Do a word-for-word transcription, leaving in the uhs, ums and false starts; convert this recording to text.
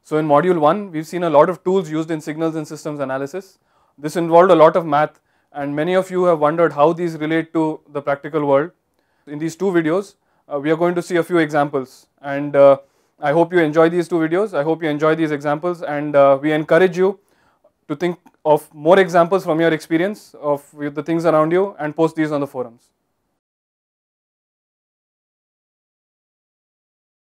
So in module one, we've seen a lot of tools used in signals and systems analysis. This involved a lot of math, and many of you have wondered how these relate to the practical world. In these two videos, uh, we are going to see a few examples, and uh, I hope you enjoy these two videos. I hope you enjoy these examples, and uh, we encourage you to think of more examples from your experience of the things around you and post these on the forums.